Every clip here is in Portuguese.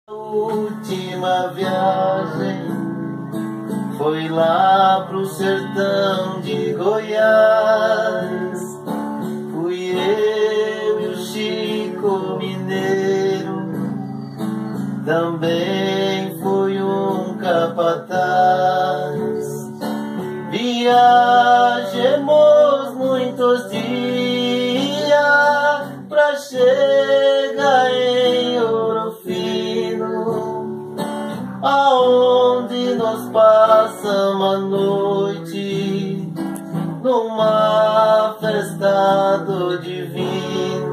Última viagem foi lá pro sertão de Goiás. Fui eu e o Chico Mineiro, também fui um capataz. Viajemos muitos dias pra chegar em Ouro Fino, aonde nós passamos a noite numa festa do divino.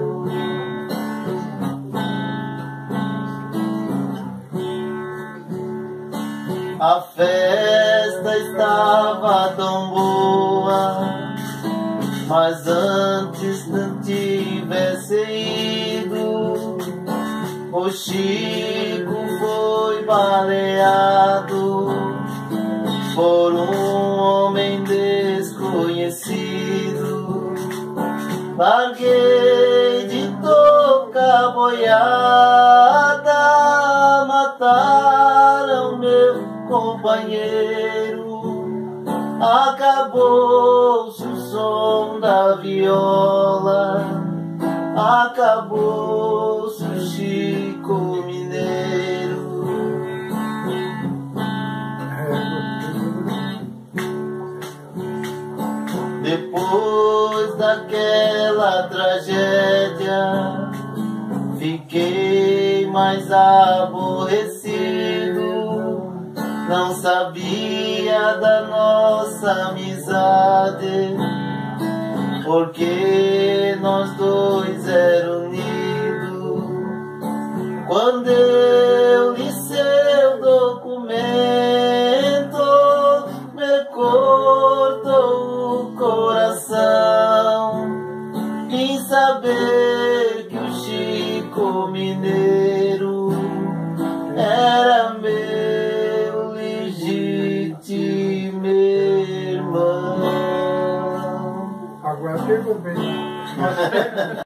A festa estava tão boa, mas antes não tivesse ido, o Chico foi baleado por um homem desconhecido. Larguei de tocar boiada, mataram meu companheiro. Acabou-se o som da viola, acabou-se o Chico Mineiro. Depois daquela tragédia, fiquei mais aborrecido. Não sabia da nossa amizade, porque nós dois era unidos. Quando eu li seu documento, me cortou o coração em saber que o Chico Mineiro era meu legítimo irmão. Agora pegou bem.